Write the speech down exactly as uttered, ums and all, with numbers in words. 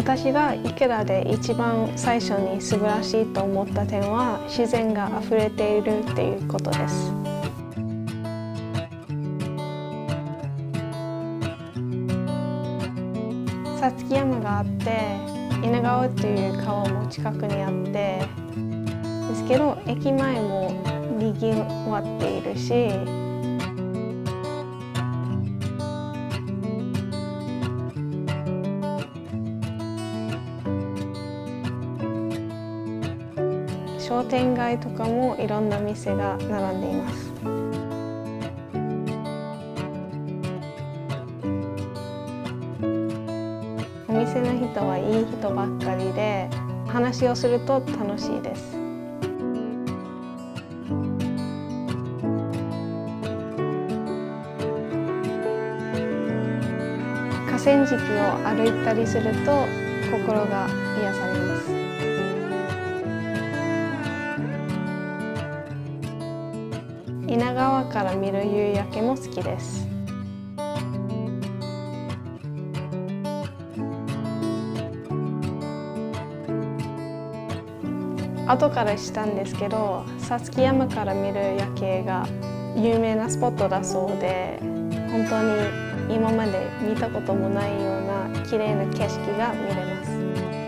私が池田で一番最初に素晴らしいと思った点は自然があふれているっていうことです。さつき山があって稲川という川も近くにあってですけど駅前もにぎわっているし商店街とかもいろんな店が並んでいます。お店の人はいい人ばっかりで話をすると楽しいです。河川敷を歩いたりすると心が癒されます。稲川から見る夕焼けも好きです。後から知ったんですけど、さつき山から見る夜景が有名なスポットだそうで、本当に今まで見たこともないような綺麗な景色が見れます。